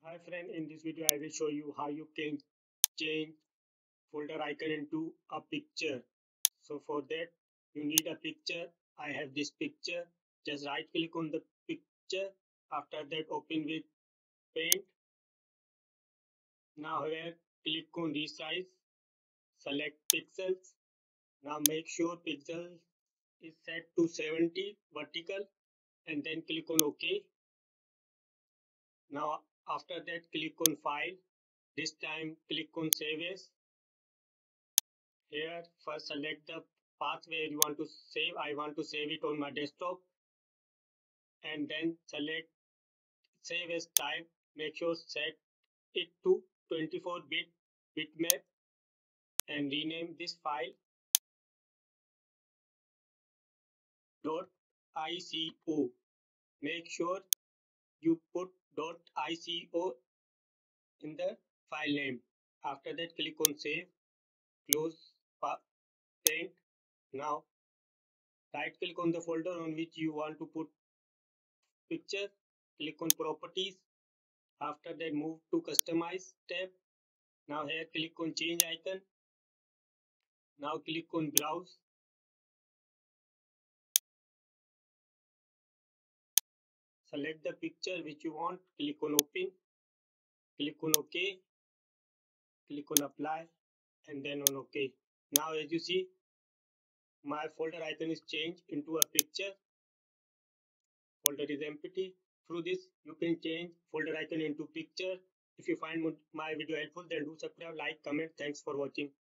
Hi friend, in this video I will show you how you can change folder icon into a picture. So for that you need a picture. I have this picture. Just right click on the picture. After that open with paint. Now here click on resize. Select pixels. Now make sure pixel is set to 70 vertical and then click on OK. Now after that click on file. This time click on save as. Here first select the path where you want to save. I want to save it on my desktop, and then select save as type. Make sure set it to 24-bit bitmap and rename this file .ico. Make sure you put .ico in the file name. After that click on save, close paint. Now right click on the folder on which you want to put picture, click on properties. After that move to customize tab. Now here click on change icon. Now click on browse. Select the picture which you want, click on open, click on OK, click on apply and then on OK. Now as you see my folder icon is changed into a picture. Folder is empty. Through this you can change folder icon into picture. If you find my video helpful, then do subscribe, like, comment. Thanks for watching.